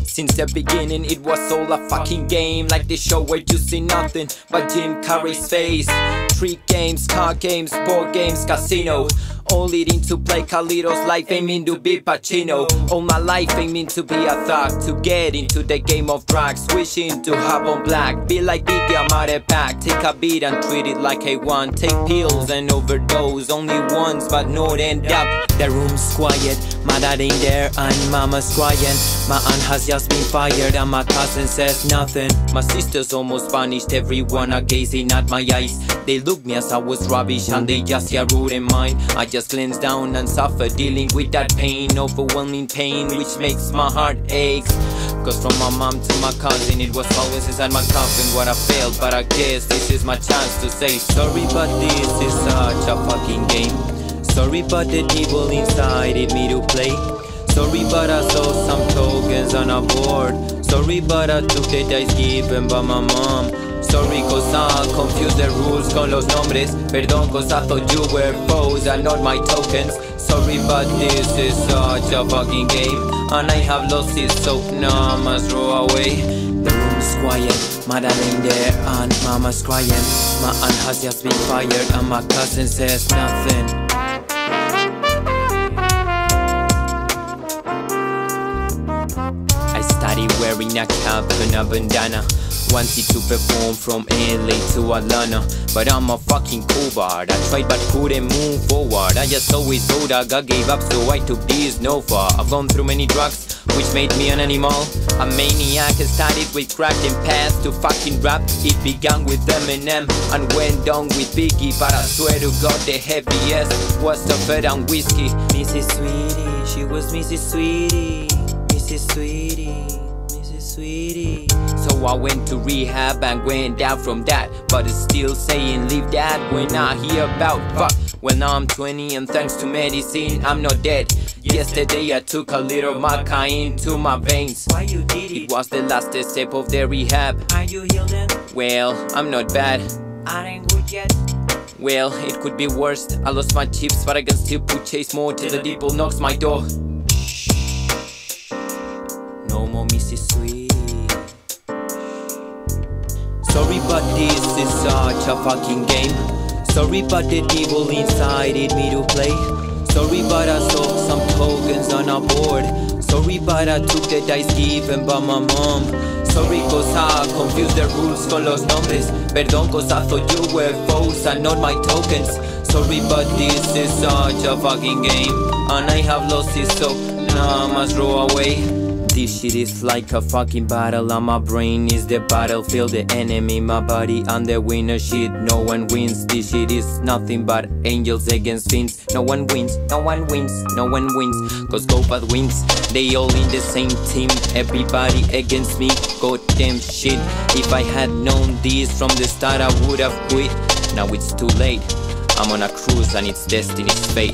Since the beginning it was all a fucking game, like the show where you see nothing but Jim Carrey's face. Street games, card games, board games, casino, all leading to play Carlito's life, aiming to be Pacino. All my life aiming to be a thug, to get into the game of drugs, wishing to hop on black, be like Biggie, I'm out of pack. Take a beat and treat it like I want. Take pills and overdose, only once but not end up. The room's quiet, my dad ain't there and mama's crying. My aunt has just been fired and my cousin says nothing. My sisters almost vanished, everyone are gazing at my eyes. They looked me as I was rubbish and they just rude in mine. I just glanced down and suffered, dealing with that pain, overwhelming pain, which makes my heart ache. Cause from my mom to my cousin, it was always inside my coffin what I failed. But I guess this is my chance to say sorry, but this is such a fucking game. Sorry, but the devil inside it me to play. Sorry, but I saw some tokens on a board. Sorry, but I took the dice given by my mom. Sorry, cause I confused the rules con los nombres. Perdón, cause I thought you were foes and not my tokens. Sorry, but this is such a fucking game, and I have lost it, so now I must throw away. The room's quiet, my dad ain't there and mama's crying. My aunt has just been fired and my cousin says nothing. I started wearing a cap and a bandana, wanted to perform from LA to Atlanta, but I'm a fucking coward. I tried but couldn't move forward. I just always thought I got gave up, so I took this no far. I've gone through many drugs, which made me an animal, a maniac. I started with crack and passed to fucking rap. It began with Eminem and went down with Biggie, but I swear to God the heaviest was the fed and whiskey. Mrs. Sweetie, she was Mrs. Sweetie, Mrs. Sweetie, Mrs. Sweetie. So I went to rehab and went out from that, but it's still saying leave that when I hear about fuck. Well, now I'm 20 and thanks to medicine I'm not dead. Yesterday I took a little maca into my veins. Why you did It was the last step of the rehab. Are you healed then? Well, I'm not bad. I ain't good yet. Well, it could be worse. I lost my chips, but I can still chase more till the devil knocks my door. No more Mrs. Sweetie. Sorry, but this is such a fucking game. Sorry, but the devil inside it me to play. Sorry, but I saw some tokens on a board. Sorry, but I took the dice given by my mom. Sorry, cause I confused the rules con los nombres. Perdón, cause I thought you were foes and not my tokens. Sorry, but this is such a fucking game, and I have lost it, so now I must throw away. This shit is like a fucking battle, and my brain is the battlefield. The enemy, my body, and the winner shit. No one wins, this shit is nothing but angels against fiends. No one wins, no one wins, no one wins, cause Gopath wins. They all in the same team, everybody against me. Goddamn shit, if I had known this from the start I would have quit. Now it's too late, I'm on a cruise and it's destiny's fate.